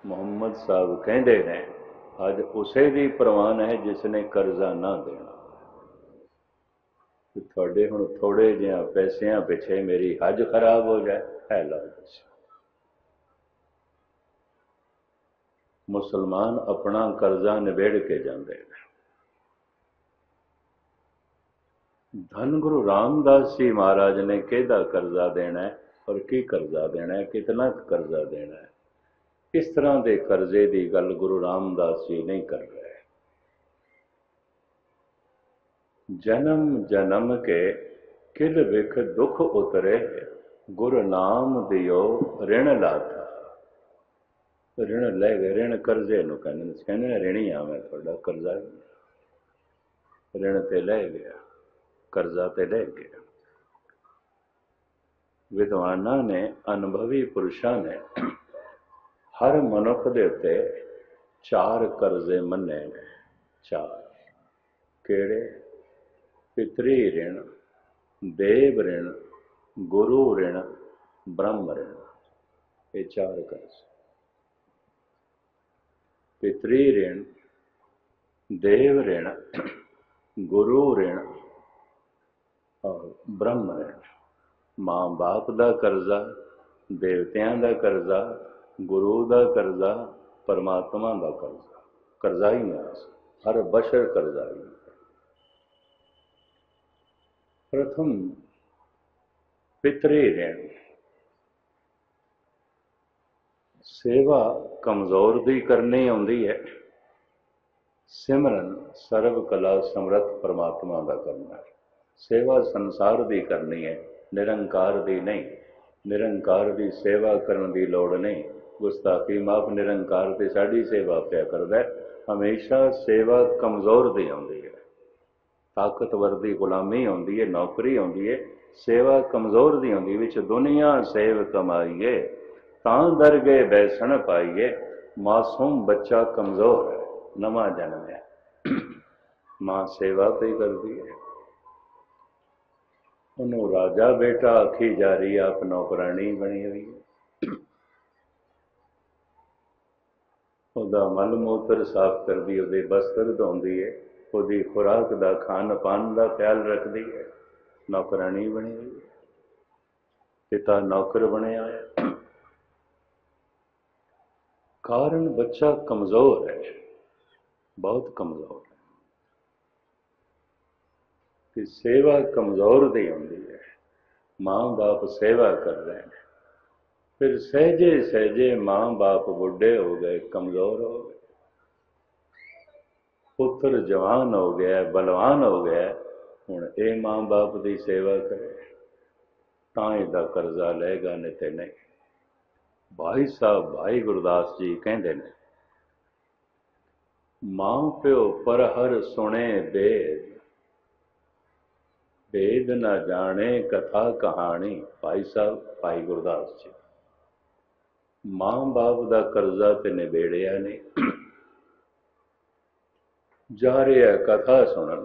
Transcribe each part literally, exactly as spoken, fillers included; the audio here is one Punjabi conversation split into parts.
ਮੁਹੰਮਦ ਸਾਹਿਬ ਕਹਿੰਦੇ ਨੇ ਅੱਜ ਉਸੇ ਦੀ ਪ੍ਰਵਾਨ ਹੈ ਜਿਸ ਨੇ ਕਰਜ਼ਾ ਨਾ ਦੇਣਾ। ਤੁਹਾਡੇ ਹੁਣ ਥੋੜੇ ਜਿਹਾ ਪੈਸਿਆਂ ਪਿੱਛੇ ਮੇਰੀ ਹੱਜ ਖਰਾਬ ਹੋ ਜਾਏ, ਹੈ ਲਓ ਦੱਸੋ। ਮੁਸਲਮਾਨ ਆਪਣਾ ਕਰਜ਼ਾ ਨਿਬੇੜ ਕੇ ਜਾਂਦੇ ਨੇ। ਧੰਨ ਗੁਰੂ ਰਾਮਦਾਸ ਜੀ ਮਹਾਰਾਜ ਨੇ ਕਿਹਦਾ ਕਰਜ਼ਾ ਦੇਣਾ ਹੈ ਔਰ ਕੀ ਕਰਜ਼ਾ ਦੇਣਾ ਹੈ, ਕਿਤਨਾ ਕਰਜ਼ਾ ਦੇਣਾ ਹੈ, ਇਸ ਤਰ੍ਹਾਂ ਦੇ ਕਰਜ਼ੇ ਦੀ ਗੱਲ ਗੁਰੂ ਰਾਮਦਾਸ ਜੀ ਨਹੀਂ ਕਰ ਰਹੇ। ਜਨਮ ਜਨਮ ਕੇ ਕਿਲ ਵਿਖ ਦੁਖ ਉਤਰੇ, ਗੁਰ ਨਾਮ ਦਿਓ ਰਿਣ ਲਾਥਾ। ਰਿਣ ਲੈ ਗਏ, ਰਿਣ ਕਰਜ਼ੇ ਨੂੰ ਕਹਿੰਦੇ ਕਹਿੰਦੇ ਰਿਣੀ ਆ ਮੈਂ, ਤੁਹਾਡਾ ਕਰਜ਼ਾ ਰਿਣ ਤੇ ਲੈ ਗਿਆ, ਕਰਜ਼ਾ ਤੇ ਲੈ ਗਿਆ। ਵਿਦਵਾਨਾਂ ਨੇ, ਅਨੁਭਵੀ ਪੁਰਸ਼ਾਂ ਨੇ ਹਰ ਮਨੁੱਖ ਦੇ ਉੱਤੇ ਚਾਰ ਕਰਜ਼ੇ ਮੰਨੇ ਨੇ। ਚਾਰ ਕਿਹੜੇ? ਪਿਤਰੀ ਰਿਣ, ਦੇਵ ਰਿਣ, ਗੁਰੂ ਰਿਣ, ਬ੍ਰਹਮ ਰਿਣ। ਇਹ ਚਾਰ ਕਰਜ਼ੇ। ਪਿਤਰੀ ਰਿਣ, ਦੇਵ ਰਿਣ, ਗੁਰੂ ਰਿਣ ਔਰ ਬ੍ਰਹਮ ਰਿਣ। ਮਾਂ ਬਾਪ ਦਾ ਕਰਜ਼ਾ, ਦੇਵਤਿਆਂ ਦਾ ਕਰਜ਼ਾ, ਗੁਰੂ ਦਾ ਕਰਜ਼ਾ, ਪਰਮਾਤਮਾ ਦਾ ਕਰਜ਼ਾ। ਕਰਜ਼ਾ ਹੀ ਹੈ, ਹਰ ਬਸ਼ਰ ਕਰਜ਼ਾ ਹੀ। ਪ੍ਰਥਮ ਪਿਤਰੀ ਰਿਣ। ਸੇਵਾ ਕਮਜ਼ੋਰ ਦੀ ਕਰਨੀ ਆਉਂਦੀ ਹੈ, ਸਿਮਰਨ ਸਰਬ ਕਲਾ ਸਮਰੱਥ ਪਰਮਾਤਮਾ ਦਾ ਕਰਨਾ ਹੈ। ਸੇਵਾ ਸੰਸਾਰ ਦੀ ਕਰਨੀ ਹੈ, ਨਿਰੰਕਾਰ ਦੀ ਨਹੀਂ। ਨਿਰੰਕਾਰ ਦੀ ਸੇਵਾ ਕਰਨ ਦੀ ਲੋੜ ਨਹੀਂ। ਗੁਸਤਾਖੀ ਮਾਫ, ਨਿਰੰਕਾਰ ਤੇ ਸਾਡੀ ਸੇਵਾ ਪਿਆ ਕਰਦਾ। ਹਮੇਸ਼ਾ ਸੇਵਾ ਕਮਜ਼ੋਰ ਦੀ ਆਉਂਦੀ ਹੈ, ਤਾਕਤਵਰ ਦੀ ਗੁਲਾਮੀ ਆਉਂਦੀ ਹੈ, ਨੌਕਰੀ ਆਉਂਦੀ ਹੈ। ਸੇਵਾ ਕਮਜ਼ੋਰ ਦੀ ਆਉਂਦੀ, ਵਿੱਚ ਦੁਨੀਆ ਸੇਵ ਕਮਾਈਏ ਤਾਂ ਦਰਗੇ ਬੈਸਣ ਪਾਈਏ। ਮਾਸੂਮ ਬੱਚਾ ਕਮਜ਼ੋਰ ਹੈ, ਨਵਾਂ ਜਨਮ ਹੈ, ਮਾਂ ਸੇਵਾ ਤੇ ਕਰਦੀ ਹੈ। ਉਹਨੂੰ ਰਾਜਾ ਬੇਟਾ ਆਖੀ ਜਾ ਰਹੀ, ਆਪ ਨੌਕਰਾਣੀ ਬਣੀ ਹੋਈ ਹੈ। ਉਹਦਾ ਮਲ ਮੂਤਰ ਸਾਫ਼ ਕਰਦੀ, ਉਹਦੇ ਬਸਤਰ ਧੋਂਦੀ ਹੈ, ਉਹਦੀ ਖੁਰਾਕ ਦਾ, ਖਾਣ ਪਾਣ ਦਾ ਖਿਆਲ ਰੱਖਦੀ ਹੈ। ਨੌਕਰਾਣੀ ਬਣੀ ਹੋਈ ਹੈ, ਪਿਤਾ ਨੌਕਰ ਬਣਿਆ ਹੈ। ਕਾਰਨ ਬੱਚਾ ਕਮਜ਼ੋਰ ਹੈ, ਬਹੁਤ ਕਮਜ਼ੋਰ ਹੈ। ਕਿ ਸੇਵਾ ਕਮਜ਼ੋਰ ਦੀ ਹੁੰਦੀ ਹੈ। ਮਾਂ ਬਾਪ ਸੇਵਾ ਕਰ ਰਹੇ ਨੇ, ਫਿਰ ਸਹਿਜੇ ਸਹਿਜੇ ਮਾਂ ਬਾਪ ਬੁੱਢੇ ਹੋ ਗਏ, ਕਮਜ਼ੋਰ ਹੋ ਗਏ। ਪੁੱਤਰ ਜਵਾਨ ਹੋ ਗਿਆ, ਬਲਵਾਨ ਹੋ ਗਿਆ, ਹੁਣ ਇਹ ਮਾਂ ਬਾਪ ਦੀ ਸੇਵਾ ਕਰੇ ਤਾਂ ਇਹਦਾ ਕਰਜ਼ਾ ਲਏਗਾ, ਨਹੀਂ ਤੇ ਨਹੀਂ। ਭਾਈ ਸਾਹਿਬ ਭਾਈ ਗੁਰਦਾਸ ਜੀ ਕਹਿੰਦੇ ਨੇ, ਮਾਂ ਪਿਓ ਪਰ ਹਰ ਸੁਣੇ ਬੇਦ, ਭੇਦ ਨਾ ਜਾਣੇ ਕਥਾ ਕਹਾਣੀ। ਭਾਈ ਸਾਹਿਬ ਭਾਈ ਗੁਰਦਾਸ ਜੀ। ਮਾਂ ਬਾਪ ਦਾ ਕਰਜ਼ਾ ਤੇ ਨਿਬੇੜਿਆ ਨਹੀਂ, ਜਾ ਰਿਹਾ ਕਥਾ ਸੁਣਨ,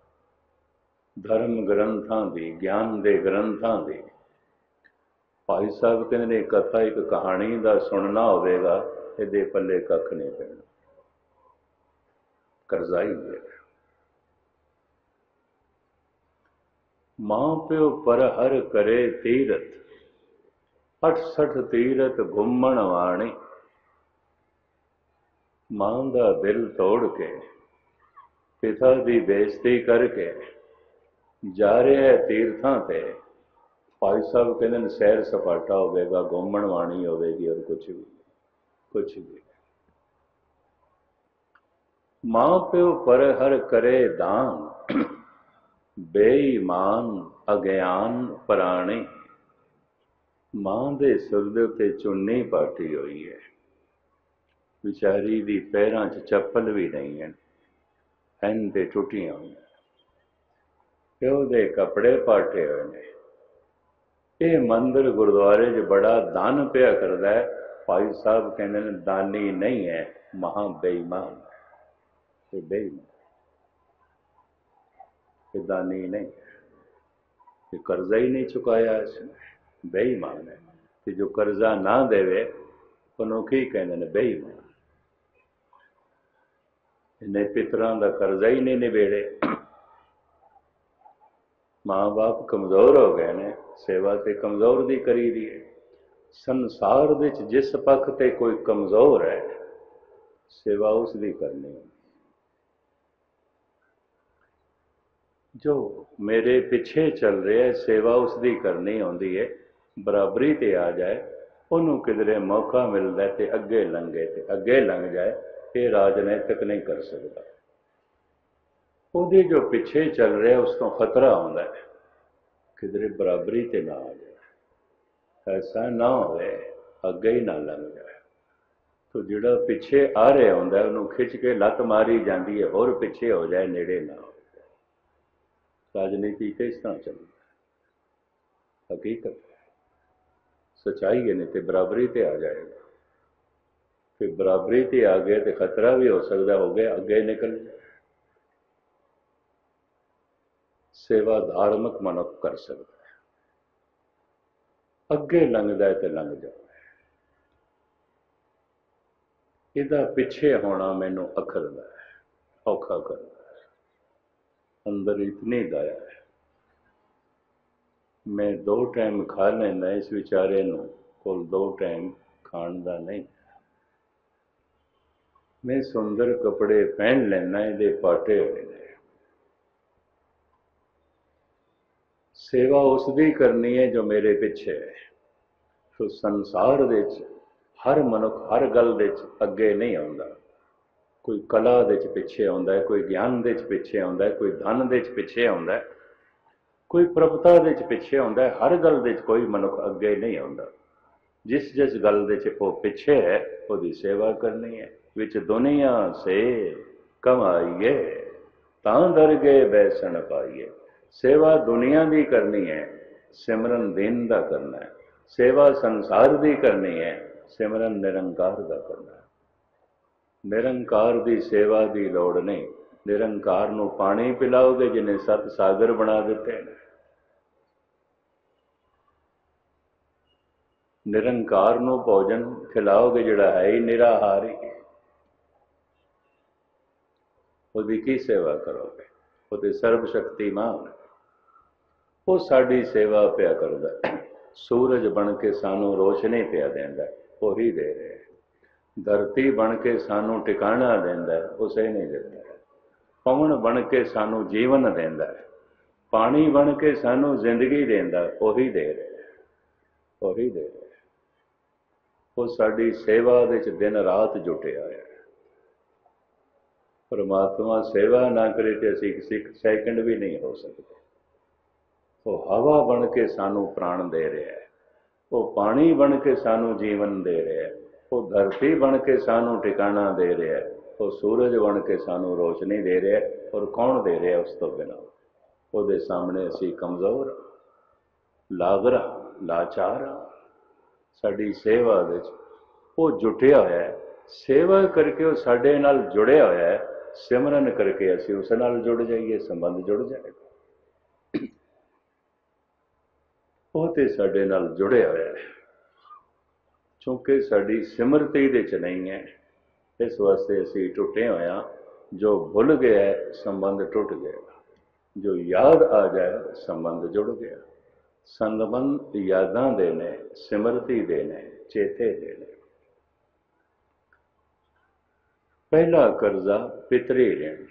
ਧਰਮ ਗ੍ਰੰਥਾਂ ਦੀ, ਗਿਆਨ ਦੇ ਗ੍ਰੰਥਾਂ ਦੀ। ਭਾਈ ਸਾਹਿਬ ਕਹਿੰਦੇ ਨੇ, ਕਥਾ ਇੱਕ ਕਹਾਣੀ ਦਾ ਸੁਣਨਾ ਹੋਵੇਗਾ, ਇਹਦੇ ਪੱਲੇ ਕੱਖ ਨਹੀਂ ਪੈਣਾ, ਕਰਜ਼ਾ ਹੀ ਹੋਵੇਗਾ। ਮਾਂ ਪਿਓ ਪਰ ਹਰ ਕਰੇ ਤੀਰਥ, ਅਠ ਸਠ ਤੀਰਥ ਘੁੰਮਣ ਵਾਣੀ। ਮਾਂ ਦਾ ਦਿਲ ਤੋੜ ਕੇ, ਪਿਤਾ ਦੀ ਬੇਇੱਜ਼ਤੀ ਕਰਕੇ ਜਾ ਰਿਹਾ ਤੀਰਥਾਂ ਤੇ। ਭਾਈ ਸਾਹਿਬ ਕਹਿੰਦੇ ਨੇ, ਸੈਰ ਸਪਾਟਾ ਹੋਵੇਗਾ, ਘੁੰਮਣ ਵਾਣੀ ਹੋਵੇਗੀ, ਔਰ ਕੁਛ ਵੀ ਕੁਛ ਵੀ। ਮਾਂ ਪਿਓ ਪਰ ਹਰ ਕਰੇ ਦਾਨ, ਬੇਈਮਾਨ ਅਗਿਆਨ ਪ੍ਰਾਣੀ। ਮਾਂ ਦੇ ਸਿਰ ਦੇ ਉੱਤੇ ਚੁੰਨੀ ਪਾਟੀ ਹੋਈ ਹੈ, ਵਿਚਾਰੀ ਦੀ ਪੈਰਾਂ 'ਚ ਚੱਪਲ ਵੀ ਨਹੀਂ ਹੈ, ਐਨ ਤੇ ਟੁੱਟੀਆਂ ਹੋਈਆਂ। ਪਿਓ ਦੇ ਕੱਪੜੇ ਪਾਟੇ ਹੋਏ ਨੇ। ਇਹ ਮੰਦਰ ਗੁਰਦੁਆਰੇ 'ਚ ਬੜਾ ਦਾਨ ਪਿਆ ਕਰਦਾ ਹੈ। ਭਾਈ ਸਾਹਿਬ ਕਹਿੰਦੇ ਨੇ, ਦਾਨੀ ਨਹੀਂ ਹੈ, ਮਹਾਂ ਬੇਈਮਾਨ ਹੈ। ਇਹ ਬੇਈਮਾਨ, ਇਹ ਦਾਨੀ ਨਹੀਂ ਹੈ, ਇਹ ਕਰਜ਼ਾ ਹੀ ਨਹੀਂ ਚੁਕਾਇਆ ਇਸਨੇ, ਬੇਈਮਾਨ ਹੈ। ਤੇ ਜੋ ਕਰਜ਼ਾ ਨਾ ਦੇਵੇ ਉਹਨੂੰ ਕੀ ਕਹਿੰਦੇ ਨੇ? ਬੇਈਮਾਨ। ਇਹਨੇ ਪਿਤਰਾਂ ਦਾ ਕਰਜ਼ਾ ਹੀ ਨਹੀਂ ਨਿਬੇੜੇ। ਮਾਂ ਬਾਪ ਕਮਜ਼ੋਰ ਹੋ ਗਏ ਨੇ, ਸੇਵਾ ਤੇ ਕਮਜ਼ੋਰ ਦੀ ਕਰੀ ਦੀ ਹੈ। ਸੰਸਾਰ ਵਿੱਚ ਜਿਸ ਪੱਖ ਤੇ ਕੋਈ ਕਮਜ਼ੋਰ ਹੈ, ਸੇਵਾ ਉਸ ਦੀ ਕਰਨੀ ਹੈ। ਜੋ ਮੇਰੇ ਪਿੱਛੇ ਚੱਲ ਰਿਹਾ ਹੈ, ਸੇਵਾ ਉਸ ਦੀ ਕਰਨੀ ਆਉਂਦੀ ਹੈ। ਬਰਾਬਰੀ ਤੇ ਆ ਜਾਏ, ਉਹਨੂੰ ਕਿਧਰੇ ਮੌਕਾ ਮਿਲਦਾ ਤੇ ਅੱਗੇ ਲੰਘੇ ਤੇ ਅੱਗੇ ਲੰਘ ਜਾਏ, ਇਹ ਰਾਜਨੀਤਿਕ ਨਹੀਂ ਕਰ ਸਕਦਾ। ਉਹਦੇ ਜੋ ਪਿੱਛੇ ਚੱਲ ਰਿਹਾ ਉਸ ਤੋਂ ਖਤਰਾ ਆਉਂਦਾ ਹੈ, ਕਿਧਰੇ ਬਰਾਬਰੀ ਤੇ ਨਾ ਆ ਜਾਏ, ਐਸਾ ਨਾ ਹੋਵੇ ਅੱਗੇ ਹੀ ਨਾ ਲੰਘ ਜਾਏ। ਤੋ ਜਿਹੜਾ ਪਿੱਛੇ ਆ ਰਿਹਾ ਹੁੰਦਾ ਉਹਨੂੰ ਖਿੱਚ ਕੇ ਲੱਤ ਮਾਰੀ ਜਾਂਦੀ ਹੈ, ਹੋਰ ਪਿੱਛੇ ਹੋ ਜਾਏ, ਨੇੜੇ ਨਾ ਹੋ ਜਾਏ। ਰਾਜਨੀਤੀ ਤੇ ਇਸ ਤਰ੍ਹਾਂ ਚੱਲਦਾ, ਹਕੀਕਤ ਸੱਚਾਈ ਹੈ। ਨਹੀਂ ਤੇ ਬਰਾਬਰੀ ਤੇ ਆ ਜਾਏਗਾ। ਫਿਰ ਬਰਾਬਰੀ ਤੇ ਆ ਗਏ ਤੇ ਖਤਰਾ ਵੀ ਹੋ ਸਕਦਾ, ਹੋ ਗਿਆ ਅੱਗੇ ਨਿਕਲ ਜਾਏ। ਸੇਵਾ ਧਾਰਮਿਕ ਮਨੁੱਖ ਕਰ ਸਕਦਾ ਹੈ, ਅੱਗੇ ਲੰਘਦਾ ਹੈ ਤੇ ਲੰਘ ਜਾਵੇ। ਇਹਦਾ ਪਿੱਛੇ ਹੋਣਾ ਮੈਨੂੰ ਅਖਰਦਾ ਹੈ, ਔਖਾ ਕਰਦਾ ਹੈ। ਅੰਦਰ ਇਤਨੀ ਦਇਆ ਹੈ, ਮੈਂ ਦੋ ਟਾਈਮ ਖਾ ਲੈਂਦਾ, ਇਸ ਵਿਚਾਰੇ ਨੂੰ ਕੋਲ ਦੋ ਟਾਈਮ ਖਾਣ ਦਾ ਨਹੀਂ। ਮੈਂ ਸੁੰਦਰ ਕੱਪੜੇ ਪਹਿਨ ਲੈਂਦਾ, ਇਹਦੇ ਪਾਟੇ ਹੋਏ ਨੇ। ਸੇਵਾ ਉਸ ਦੀ ਕਰਨੀ ਹੈ ਜੋ ਮੇਰੇ ਪਿੱਛੇ ਹੈ। ਸੋ ਸੰਸਾਰ ਵਿੱਚ ਹਰ ਮਨੁੱਖ ਹਰ ਗੱਲ ਵਿੱਚ ਅੱਗੇ ਨਹੀਂ ਆਉਂਦਾ। ਕੋਈ ਕਲਾ ਦੇ 'ਚ ਪਿੱਛੇ ਆਉਂਦਾ ਹੈ, ਕੋਈ ਗਿਆਨ ਦੇ 'ਚ ਪਿੱਛੇ ਆਉਂਦਾ ਹੈ, ਕੋਈ ਧਨ ਦੇ 'ਚ ਪਿੱਛੇ ਆਉਂਦਾ ਹੈ, ਕੋਈ ਪ੍ਰਭਤਾ ਦੇ 'ਚ ਪਿੱਛੇ ਆਉਂਦਾ ਹੈ। ਹਰ ਗੱਲ ਦੇ 'ਚ ਕੋਈ ਮਨੁੱਖ ਅੱਗੇ ਨਹੀਂ ਆਉਂਦਾ। ਜਿਸ ਜਿਸ ਗੱਲ ਦੇ 'ਚ ਉਹ ਪਿੱਛੇ ਹੈ, ਉਹਦੀ ਸੇਵਾ ਕਰਨੀ ਹੈ। ਵਿੱਚ ਦੁਨੀਆ ਸੇ ਕਮਾਈਏ ਤਾਂ ਦਰਗੇ ਬੈਸਣ ਪਾਈਏ। ਸੇਵਾ ਦੁਨੀਆ ਦੀ ਕਰਨੀ ਹੈ, ਸਿਮਰਨ ਦਿਨ ਦਾ ਕਰਨਾ ਹੈ। ਸੇਵਾ ਸੰਸਾਰ ਦੀ ਕਰਨੀ ਹੈ, ਸਿਮਰਨ ਨਿਰੰਕਾਰ ਦਾ ਕਰਨਾ ਹੈ। ਨਿਰੰਕਾਰ ਦੀ ਸੇਵਾ ਦੀ ਲੋੜ ਨਹੀਂ। ਨਿਰੰਕਾਰ ਨੂੰ ਪਾਣੀ ਪਿਲਾਓਗੇ ਜਿਹਨੇ ਸੱਤ ਸਾਗਰ ਬਣਾ ਦਿੱਤੇ ਨੇ। ਨਿਰੰਕਾਰ ਨੂੰ ਭੋਜਨ ਖਿਲਾਓਗੇ ਜਿਹੜਾ ਹੈ ਹੀ ਨਿਰਾਹਾਰੀ, ਉਹਦੀ ਕੀ ਸੇਵਾ ਕਰੋਗੇ? ਉਹ ਤੇ ਸਰਬ ਸ਼ਕਤੀਮਾਨ, ਉਹ ਸਾਡੀ ਸੇਵਾ ਪਿਆ ਕਰਦਾ। ਸੂਰਜ ਬਣ ਕੇ ਸਾਨੂੰ ਰੋਸ਼ਨੀ ਪਿਆ ਦਿੰਦਾ, ਉਹੀ ਦੇ ਰਿਹਾ। ਧਰਤੀ ਬਣ ਕੇ ਸਾਨੂੰ ਟਿਕਾਣਾ ਦਿੰਦਾ, ਉਸੇ ਨਹੀਂ ਦਿੰਦਾ। ਪਵਨ ਬਣ ਕੇ ਸਾਨੂੰ ਜੀਵਨ ਦਿੰਦਾ, ਪਾਣੀ ਬਣ ਕੇ ਸਾਨੂੰ ਜ਼ਿੰਦਗੀ ਦਿੰਦਾ, ਉਹੀ ਦੇ ਰਿਹਾ, ਉਹੀ ਦੇ ਰਿਹਾ। ਉਹ ਸਾਡੀ ਸੇਵਾ ਵਿੱਚ ਦਿਨ ਰਾਤ ਜੁਟਿਆ ਹੈ। ਪਰਮਾਤਮਾ ਸੇਵਾ ਨਾ ਕਰੇ ਤੇ ਅਸੀਂ ਇੱਕ ਸੈਕਿੰਡ ਵੀ ਨਹੀਂ ਹੋ ਸਕਦੇ। ਉਹ ਹਵਾ ਬਣ ਕੇ ਸਾਨੂੰ ਪ੍ਰਾਣ ਦੇ ਰਿਹਾ ਹੈ, ਉਹ ਪਾਣੀ ਬਣ ਕੇ ਸਾਨੂੰ ਜੀਵਨ ਦੇ ਰਿਹਾ ਹੈ, ਉਹ ਧਰਤੀ ਬਣ ਕੇ ਸਾਨੂੰ ਟਿਕਾਣਾ ਦੇ ਰਿਹਾ ਹੈ, ਉਹ ਸੂਰਜ ਬਣ ਕੇ ਸਾਨੂੰ ਰੋਸ਼ਨੀ ਦੇ ਰਿਹਾ ਹੈ। ਔਰ ਕੌਣ ਦੇ ਰਿਹਾ ਉਸ ਤੋਂ ਬਿਨਾਂ? ਉਹਦੇ ਸਾਹਮਣੇ ਅਸੀਂ ਕਮਜ਼ੋਰ, ਲਾਗਰਾ, ਲਾਚਾਰ। ਸਾਡੀ ਸੇਵਾ ਵਿੱਚ ਉਹ ਜੁਟਿਆ ਹੋਇਆ ਹੈ, ਸੇਵਾ ਕਰਕੇ ਉਹ ਸਾਡੇ ਨਾਲ ਜੁੜਿਆ ਹੋਇਆ ਹੈ। ਸਿਮਰਨ ਕਰਕੇ ਅਸੀਂ ਉਸ ਨਾਲ ਜੁੜ ਜਾਈਏ, ਸੰਬੰਧ ਜੁੜ ਜਾਏਗਾ। ਉਹ ਤੇ ਸਾਡੇ ਨਾਲ ਜੁੜਿਆ ਹੋਇਆ ਹੈ, ਕਿਉਂਕਿ ਸਾਡੀ ਸਿਮਰਤੀ ਦੇ 'ਚ ਨਹੀਂ ਹੈ। ਇਸ ਵਾਸਤੇ ਅਸੀਂ ਟੁੱਟੇ ਹੋਏ ਹਾਂ। ਜੋ ਭੁੱਲ ਗਿਆ ਸੰਬੰਧ ਟੁੱਟ ਗਿਆ, ਜੋ ਯਾਦ ਆ ਜਾਏ ਸੰਬੰਧ ਜੁੜ ਗਿਆ। ਸੰਬੰਧ ਯਾਦਾਂ ਦੇ ਨੇ, ਸਿਮਰਤੀ ਦੇ ਨੇ, ਚੇਤੇ ਦੇ ਨੇ। ਪਹਿਲਾ ਕਰਜ਼ਾ ਪਿਤਰੀ ਰਿਣ।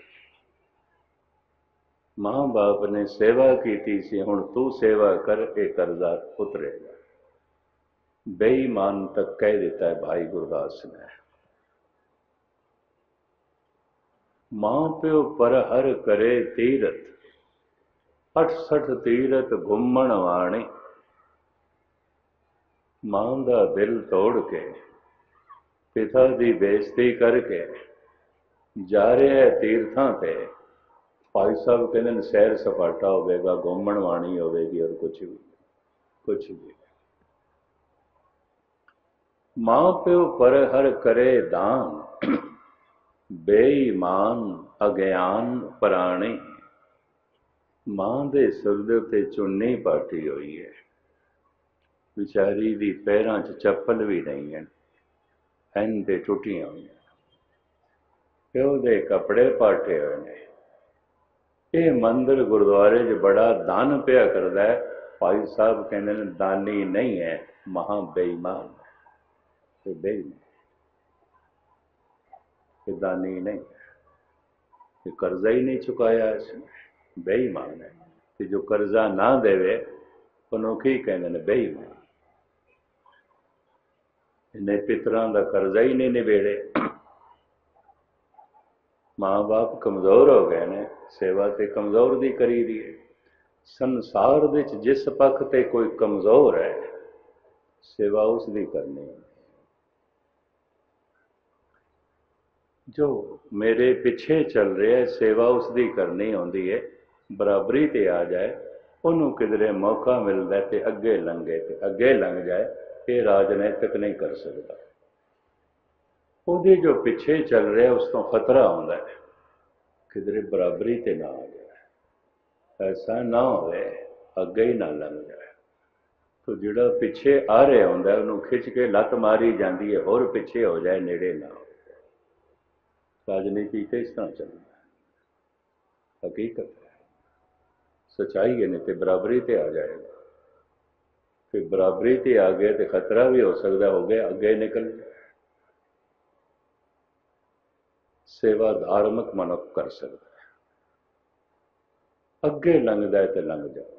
ਮਾਂ ਬਾਪ ਨੇ ਸੇਵਾ ਕੀਤੀ ਸੀ, ਹੁਣ ਤੂੰ ਸੇਵਾ ਕਰ, ਇਹ ਕਰਜ਼ਾ ਉਤਰੇਗਾ। ਬੇਈਮਾਨ ਤੱਕ ਕਹਿ ਦਿੱਤਾ ਹੈ ਭਾਈ ਗੁਰਦਾਸ ਨੇ। ਮਾਂ ਪਿਓ ਪਰ ਹਰ ਕਰੇ ਤੀਰਥ, ਅੱਠ ਸੱਠ ਤੀਰਥ ਘੁੰਮਣ ਵਾਣੀ। ਮਾਂ ਦਾ ਦਿਲ ਤੋੜ ਕੇ, ਪਿਤਾ ਦੀ ਬੇਇੱਜ਼ਤੀ ਕਰਕੇ ਜਾ ਰਿਹਾ ਤੀਰਥਾਂ ਤੇ। ਭਾਈ ਸਾਹਿਬ ਕਹਿੰਦੇ ਨੇ ਸੈਰ ਸਪਾਟਾ ਹੋਵੇਗਾ, ਘੁੰਮਣ ਵਾਣੀ ਹੋਵੇਗੀ, ਔਰ ਕੁਛ ਵੀ ਕੁਛ ਵੀ। ਮਾਂ ਪਿਓ ਪਰ ਹਰ ਕਰੇ ਦਾਨ, ਬੇਈਮਾਨ ਅਗਿਆਨ ਪ੍ਰਾਣੀ। ਮਾਂ ਦੇ ਸਿਰ ਦੇ ਉੱਤੇ ਚੁੰਨੀ ਪਾਟੀ ਹੋਈ ਹੈ, ਵਿਚਾਰੀ ਦੀ ਪੈਰਾਂ 'ਚ ਚੱਪਲ ਵੀ ਨਹੀਂ ਹੈ। ਐਨ ਤੇ ਟੁੱਟੀਆਂ ਹੋਈਆਂ, ਪਿਓ ਦੇ ਕੱਪੜੇ ਪਾਟੇ ਹੋਏ ਨੇ। ਇਹ ਮੰਦਰ ਗੁਰਦੁਆਰੇ 'ਚ ਬੜਾ ਦਾਨ ਪਿਆ ਕਰਦਾ ਹੈ। ਭਾਈ ਸਾਹਿਬ ਕਹਿੰਦੇ ਨੇ ਦਾਨੀ ਨਹੀਂ ਹੈ, ਮਹਾਂ ਬੇਈਮਾਨ ਹੈ। ਤੇ ਬੇਈਮਾਨ ਇਹ ਦਾਨੀ ਨਹੀਂ, ਇਹ ਕਰਜ਼ਾ ਹੀ ਨਹੀਂ ਚੁਕਾਇਆ ਇਸਨੇ, ਬੇਈਮਾਨ ਹੈ। ਤੇ ਜੋ ਕਰਜ਼ਾ ਨਾ ਦੇਵੇ ਉਹਨੂੰ ਕੀ ਕਹਿੰਦੇ ਨੇ? ਬੇਈਮਾਨ। ਇਹਨੇ ਪਿਤਰਾਂ ਦਾ ਕਰਜ਼ਾ ਹੀ ਨਹੀਂ ਨਿਬੇੜੇ। ਮਾਂ ਬਾਪ ਕਮਜ਼ੋਰ ਹੋ ਗਏ ਨੇ, ਸੇਵਾ ਤੇ ਕਮਜ਼ੋਰ ਦੀ ਕਰੀ ਦੀ ਹੈ। ਸੰਸਾਰ ਵਿੱਚ ਜਿਸ ਪੱਖ ਤੇ ਕੋਈ ਕਮਜ਼ੋਰ ਹੈ, ਸੇਵਾ ਉਸ ਦੀ ਕਰਨੀ ਹੈ। ਜੋ ਮੇਰੇ ਪਿੱਛੇ ਚੱਲ ਰਿਹਾ, ਸੇਵਾ ਉਸ ਦੀ ਕਰਨੀ ਆਉਂਦੀ ਹੈ। ਬਰਾਬਰੀ ਤੇ ਆ ਜਾਏ, ਉਹਨੂੰ ਕਿਧਰੇ ਮੌਕਾ ਮਿਲਦਾ ਤੇ ਅੱਗੇ ਲੰਘੇ ਤੇ ਅੱਗੇ ਲੰਘ ਜਾਏ, ਇਹ ਰਾਜਨੀਤਿਕ ਨਹੀਂ ਕਰ ਸਕਦਾ। ਉਹਦੇ ਜੋ ਪਿੱਛੇ ਚੱਲ ਰਿਹਾ ਉਸ ਤੋਂ ਖਤਰਾ ਆਉਂਦਾ ਹੈ, ਕਿਧਰੇ ਬਰਾਬਰੀ ਤੇ ਨਾ ਆ ਜਾਏ। ਐਸਾ ਨਾ ਹੋਵੇ ਅੱਗੇ ਹੀ ਨਾ ਲੰਘ ਜਾਏ। ਤੋ ਜਿਹੜਾ ਪਿੱਛੇ ਆ ਰਿਹਾ ਹੁੰਦਾ ਉਹਨੂੰ ਖਿੱਚ ਕੇ ਲੱਤ ਮਾਰੀ ਜਾਂਦੀ ਹੈ, ਹੋਰ ਪਿੱਛੇ ਹੋ ਜਾਏ, ਨੇੜੇ ਨਾ ਹੋ ਜਾਏ। ਰਾਜਨੀਤੀ ਤੇ ਇਸ ਤਰ੍ਹਾਂ ਚੱਲਦਾ, ਹਕੀਕਤ ਹੈ, ਸੱਚਾਈ ਹੈ। ਨਹੀਂ ਤੇ ਬਰਾਬਰੀ ਤੇ ਆ ਜਾਏਗਾ। ਫਿਰ ਬਰਾਬਰੀ ਤੇ ਆ ਗਏ ਤੇ ਖਤਰਾ ਵੀ ਹੋ ਸਕਦਾ, ਹੋ ਗਿਆ ਅੱਗੇ ਨਿਕਲ ਜਾਏ। ਸੇਵਾ ਧਾਰਮਿਕ ਮਨੁੱਖ ਕਰ ਸਕਦਾ ਹੈ, ਅੱਗੇ ਲੰਘਦਾ ਹੈ ਤੇ ਲੰਘ ਜਾਵੇ।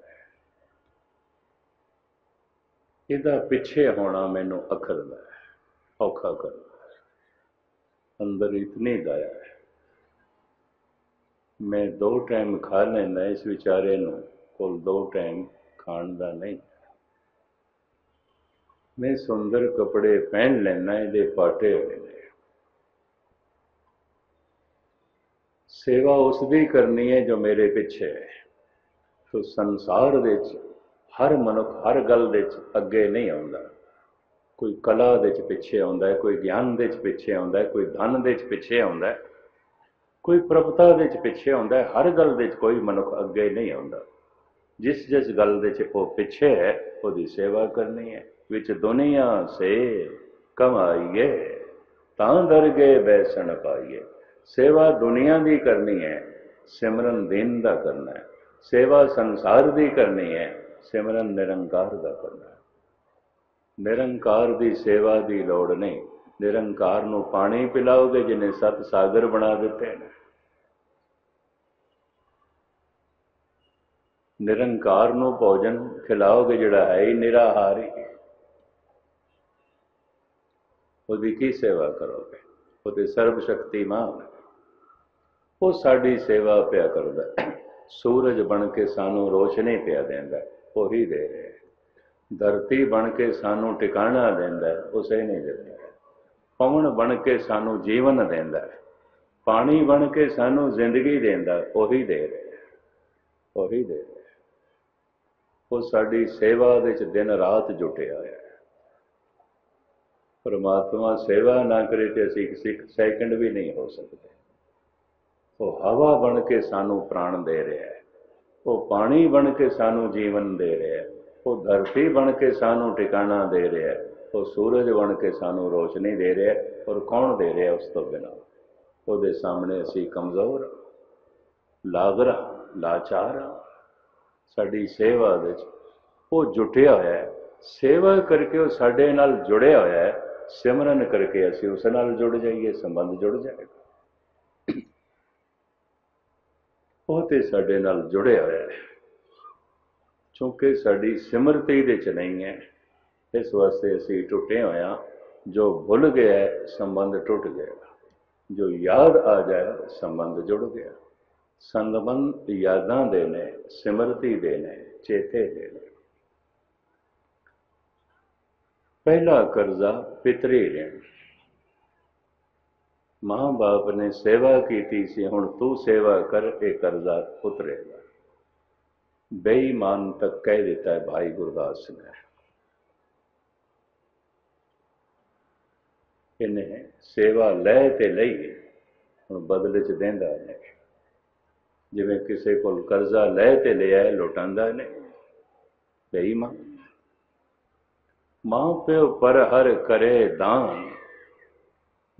ਇਹਦਾ ਪਿੱਛੇ ਹੋਣਾ ਮੈਨੂੰ ਅਖਰਦਾ ਹੈ, ਔਖਾ ਕਰਦਾ ਹੈ। ਅੰਦਰ ਇਤਨੀ ਦਇਆ ਹੈ, ਮੈਂ ਦੋ ਟਾਈਮ ਖਾ ਲੈਂਦਾ, ਇਸ ਵਿਚਾਰੇ ਨੂੰ ਕੋਲ ਦੋ ਟਾਈਮ ਖਾਣ ਦਾ ਨਹੀਂ। ਮੈਂ ਸੁੰਦਰ ਕੱਪੜੇ ਪਹਿਨ ਲੈਂਦਾ, ਇਹਦੇ ਪਾਟੇ ਹੋਏ ਨੇ। ਸੇਵਾ ਉਸ ਦੀ ਕਰਨੀ ਹੈ ਜੋ ਮੇਰੇ ਪਿੱਛੇ ਹੈ। ਸੋ ਸੰਸਾਰ ਵਿੱਚ ਹਰ ਮਨੁੱਖ ਹਰ ਗੱਲ ਵਿੱਚ ਅੱਗੇ ਨਹੀਂ ਆਉਂਦਾ। ਕੋਈ ਕਲਾ ਦੇ 'ਚ ਪਿੱਛੇ ਆਉਂਦਾ ਹੈ, ਕੋਈ ਗਿਆਨ ਦੇ 'ਚ ਪਿੱਛੇ ਆਉਂਦਾ ਹੈ, ਕੋਈ ਧਨ ਦੇ 'ਚ ਪਿੱਛੇ ਆਉਂਦਾ ਹੈ, ਕੋਈ ਪ੍ਰਭਤਾ ਦੇ 'ਚ ਪਿੱਛੇ ਆਉਂਦਾ ਹੈ। ਹਰ ਗੱਲ ਦੇ 'ਚ ਕੋਈ ਮਨੁੱਖ ਅੱਗੇ ਨਹੀਂ ਆਉਂਦਾ। ਜਿਸ ਜਿਸ ਗੱਲ ਦੇ 'ਚ ਉਹ ਪਿੱਛੇ ਹੈ, ਉਹਦੀ ਸੇਵਾ ਕਰਨੀ ਹੈ। ਵਿੱਚ ਦੁਨੀਆ ਸੇ ਕਮਾਈਏ ਤਾਂ ਦਰਗੇ ਬੈਸਣ ਪਾਈਏ। ਸੇਵਾ ਦੁਨੀਆ ਦੀ ਕਰਨੀ ਹੈ, ਸਿਮਰਨ ਦਿਨ ਦਾ ਕਰਨਾ ਹੈ। ਸੇਵਾ ਸੰਸਾਰ ਦੀ ਕਰਨੀ ਹੈ, ਸਿਮਰਨ ਨਿਰੰਕਾਰ ਦਾ ਕਰਨਾ ਹੈ। ਨਿਰੰਕਾਰ ਦੀ ਸੇਵਾ ਦੀ ਲੋੜ ਨਹੀਂ। ਨਿਰੰਕਾਰ ਨੂੰ ਪਾਣੀ ਪਿਲਾਓਗੇ ਜਿਹਨੇ ਸੱਤ ਸਾਗਰ ਬਣਾ ਦਿੱਤੇ ਨੇ। ਨਿਰੰਕਾਰ ਨੂੰ ਭੋਜਨ ਖਿਲਾਓਗੇ ਜਿਹੜਾ ਹੈ ਹੀ ਨਿਰਾਹਾਰੀ, ਉਹਦੀ ਕੀ ਸੇਵਾ ਕਰੋਗੇ? ਉਹ ਤੇ ਸਰਬ ਸ਼ਕਤੀਮਾਨ ਹੈ, ਉਹ ਸਾਡੀ ਸੇਵਾ ਪਿਆ ਕਰਦਾ। ਸੂਰਜ ਬਣ ਕੇ ਸਾਨੂੰ ਰੋਸ਼ਨੀ ਪਿਆ ਦਿੰਦਾ, ਉਹੀ ਦੇ ਰਿਹਾ। ਧਰਤੀ ਬਣ ਕੇ ਸਾਨੂੰ ਟਿਕਾਣਾ ਦਿੰਦਾ, ਉਸੇ ਨਹੀਂ ਦਿੰਦਾ। ਪਵਨ ਬਣ ਕੇ ਸਾਨੂੰ ਜੀਵਨ ਦਿੰਦਾ, ਪਾਣੀ ਬਣ ਕੇ ਸਾਨੂੰ ਜ਼ਿੰਦਗੀ ਦਿੰਦਾ, ਉਹੀ ਦੇ ਰਿਹਾ, ਉਹੀ ਦੇ ਰਿਹਾ। ਉਹ ਸਾਡੀ ਸੇਵਾ ਦੇ 'ਚ ਦਿਨ ਰਾਤ ਜੁਟਿਆ ਹੋਇਆ ਹੈ। ਪਰਮਾਤਮਾ ਸੇਵਾ ਨਾ ਕਰੇ ਤੇ ਅਸੀਂ ਇੱਕ ਸੈਕਿੰਡ ਵੀ ਨਹੀਂ ਹੋ ਸਕਦੇ। ਉਹ ਹਵਾ ਬਣ ਕੇ ਸਾਨੂੰ ਪ੍ਰਾਣ ਦੇ ਰਿਹਾ ਹੈ, ਉਹ ਪਾਣੀ ਬਣ ਕੇ ਸਾਨੂੰ ਜੀਵਨ ਦੇ ਰਿਹਾ ਹੈ, ਉਹ ਧਰਤੀ ਬਣ ਕੇ ਸਾਨੂੰ ਟਿਕਾਣਾ ਦੇ ਰਿਹਾ ਹੈ, ਉਹ ਸੂਰਜ ਬਣ ਕੇ ਸਾਨੂੰ ਰੋਸ਼ਨੀ ਦੇ ਰਿਹਾ ਹੈ। ਔਰ ਕੌਣ ਦੇ ਰਿਹਾ ਉਸ ਤੋਂ ਬਿਨਾਂ? ਉਹਦੇ ਸਾਹਮਣੇ ਅਸੀਂ ਕਮਜ਼ੋਰ, ਲਾਗਰਾ, ਲਾਚਾਰ। ਸਾਡੀ ਸੇਵਾ ਵਿੱਚ ਉਹ ਜੁਟਿਆ ਹੋਇਆ ਹੈ, ਸੇਵਾ ਕਰਕੇ ਉਹ ਸਾਡੇ ਨਾਲ ਜੁੜਿਆ ਹੋਇਆ ਹੈ। ਸਿਮਰਨ ਕਰਕੇ ਅਸੀਂ ਉਸ ਨਾਲ ਜੁੜ ਜਾਈਏ, ਸੰਬੰਧ ਜੁੜ ਜਾਏਗਾ। ਉਹ ਤੇ ਸਾਡੇ ਨਾਲ ਜੁੜਿਆ ਹੋਇਆ ਹੈ, ਕਿਉਂਕਿ ਸਾਡੀ ਸਿਮਰਤੀ ਦੇ 'ਚ ਨਹੀਂ ਹੈ। ਇਸ ਵਾਸਤੇ ਅਸੀਂ ਟੁੱਟੇ ਹੋਇਆ। ਜੋ ਭੁੱਲ ਗਿਆ ਸੰਬੰਧ ਟੁੱਟ ਗਿਆ, ਜੋ ਯਾਦ ਆ ਜਾਏ ਸੰਬੰਧ ਜੁੜ ਗਿਆ। ਸੰਬੰਧ ਯਾਦਾਂ ਦੇ ਨੇ, ਸਿਮਰਤੀ ਦੇ ਨੇ, ਚੇਤੇ ਦੇ ਨੇ। ਪਹਿਲਾ ਕਰਜ਼ਾ ਪਿਤਰੀ ਰਿਣ। ਮਾਂ ਬਾਪ ਨੇ ਸੇਵਾ ਕੀਤੀ ਸੀ, ਹੁਣ ਤੂੰ ਸੇਵਾ ਕਰ, ਇਹ ਕਰਜ਼ਾ ਉਤਰੇਗਾ। ਬੇਈਮਾਨ ਤੱਕ ਕਹਿ ਦਿੱਤਾ ਹੈ ਭਾਈ ਗੁਰਦਾਸ ਨੇ। ਇਹਨੇ ਸੇਵਾ ਲੈ ਤੇ ਲਈ, ਹੁਣ ਬਦਲੇ 'ਚ ਦਿੰਦਾ ਨਹੀਂ। ਜਿਵੇਂ ਕਿਸੇ ਕੋਲ ਕਰਜ਼ਾ ਲੈ ਤੇ ਲਿਆ, ਲੁਟਾਉਂਦਾ ਨਹੀਂ, ਬੇਈਮਾਨ। ਮਾਂ ਪਿਓ ਪਰ ਹਰ ਕਰੇ ਦਾਨ,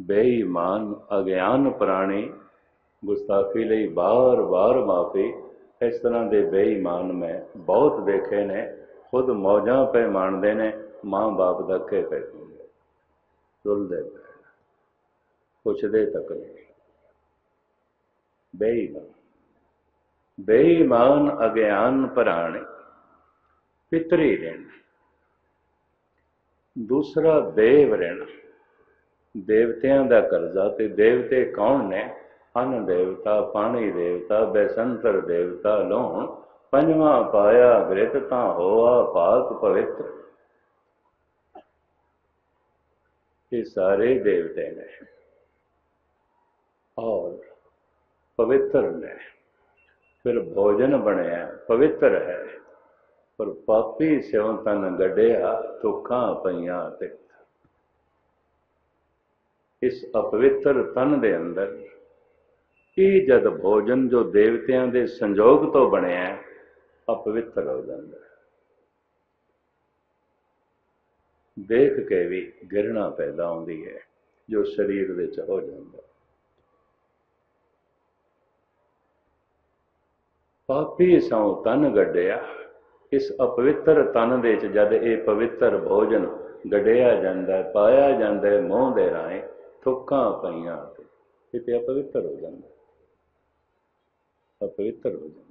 ਬੇਈਮਾਨ ਅਗਿਆਨ ਪ੍ਰਾਣੀ, ਗੁਸਤਾਖੀ ਲਈ ਬਾਰ ਬਾਰ ਮਾਫੀ। ਇਸ ਤਰ੍ਹਾਂ ਦੇ ਬੇਈਮਾਨ ਮੈਂ ਬਹੁਤ ਦੇਖੇ ਨੇ, ਖੁਦ ਮੌਜਾਂ ਪੈ ਮਾਣਦੇ ਨੇ, ਮਾਂ ਬਾਪ ਦਾ ਕੇ ਪੈ ਹੁੰਦੇ, ਰੁਲਦੇ ਪੈ, ਪੁੱਛਦੇ ਤੱਕ ਨਹੀਂ। ਬੇਈਮਾਨ ਬੇਈਮਾਨ ਅਗਿਆਨ ਪ੍ਰਾਣੀ, ਪਿਤਰੀ ਰਿਣ। ਦੂਸਰਾ ਦੇਵ ਰਿਣ, ਦੇਵਤਿਆਂ ਦਾ ਕਰਜ਼ਾ। ਤੇ ਦੇਵਤੇ ਕੌਣ ਨੇ? ਅੰਨ ਦੇਵਤਾ, ਪਾਣੀ ਦੇਵਤਾ, ਬੈਸੰਤਰ ਦੇਵਤਾ, ਲੋਹਣ। ਪੰਜਵਾਂ ਪਾਇਆ ਗ੍ਰਿਤ ਤਾਂ ਹੋਆ ਪਾਕ ਪਵਿੱਤਰ। ਇਹ ਸਾਰੇ ਦੇਵਤੇ ਨੇ ਔਰ ਪਵਿੱਤਰ ਨੇ। ਫਿਰ ਭੋਜਨ ਬਣਿਆ ਪਵਿੱਤਰ ਹੈ, ਪਰ ਪਾਪੀ ਸਿਉ ਤਨ ਗੱਡਿਆ, ਤੁਕਾਂ ਪਈਆਂ ਤੇ। ਇਸ ਅਪਵਿੱਤਰ ਤਨ ਦੇ ਅੰਦਰ ਇਹ ਜਦ ਭੋਜਨ ਜੋ ਦੇਵਤਿਆਂ ਦੇ ਸੰਜੋਗ ਤੋਂ ਬਣਿਆ, ਅਪਵਿੱਤਰ ਹੋ ਜਾਂਦਾ। ਦੇਖ ਕੇ ਵੀ ਘਿਰਣਾ ਪੈਦਾ ਹੁੰਦੀ ਹੈ, ਜੋ ਸਰੀਰ ਵਿੱਚ ਹੋ ਜਾਂਦਾ। ਪਾਪੀ ਸਉ ਤਨ ਗੱਡਿਆ, ਇਸ ਅਪਵਿੱਤਰ ਤਨ ਦੇ ਵਿੱਚ ਜਦ ਇਹ ਪਵਿੱਤਰ ਭੋਜਨ ਗੱਡਿਆ ਜਾਂਦਾ, ਪਾਇਆ ਜਾਂਦਾ ਮੂੰਹ ਦੇ ਰਾਹੀਂ, ਥੁੱਕਾਂ ਪਈਆਂ ਤੇ ਇਹ ਤੇ ਅਪਵਿੱਤਰ ਹੋ ਜਾਂਦਾ, ਅਪਵਿੱਤਰ ਹੋ ਜਾਂਦਾ।